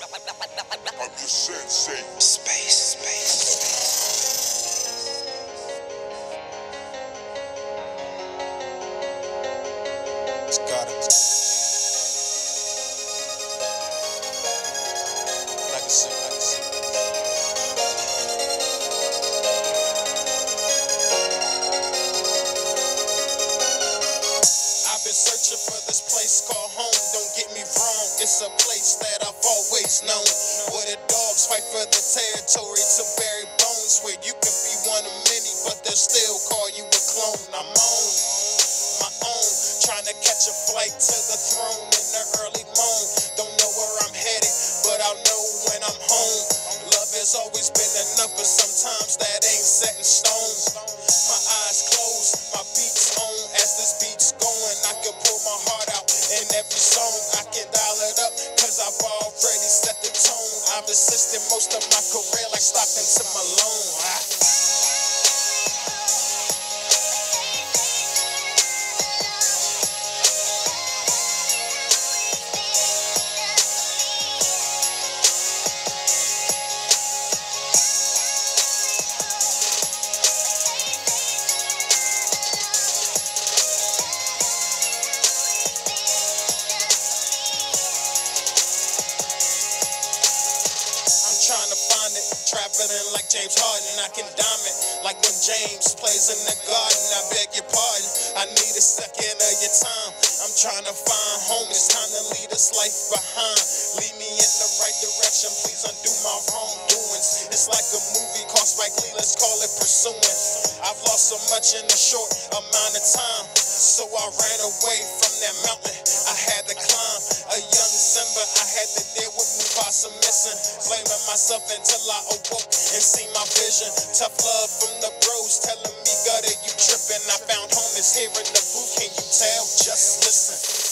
I'm your sensei. Space. It's gotta. Legacy. I've been searching for this place called home. Don't get me wrong, it's a place that I've always known. Where the dogs fight for the territory to bury bones. Where you can be one of many, but they'll still call you a clone. I'm on my own, trying to catch a flight to the throne in the early morn. Don't know where I'm headed, but I'll know when I'm home. Love has always been enough, but sometimes that ain't set in stone. My eyes closed, my beats on. As this beat's going, I can pull my heart out in every song. I can dial it up, cause I've already set the tone. I've assisted most of my career like Stockton to Malone. Trying to find it, traveling like James Harden. I can dime it like when James plays in the garden. I beg your pardon, I need a second of your time. I'm trying to find home, it's time to leave this life behind. Lead me in the right direction, please undo my wrongdoings. It's like a movie called Spike Lee, let's call it Pursuing. I've lost so much in a short amount of time, so I ran away from that mountain I had to climb. A young Simba, I had to deal with Mufasa missing, blaming myself until I awoke and see my vision. Tough love from the bros telling me, gutter, you tripping. I found home is here in the booth, can you tell? Just listen.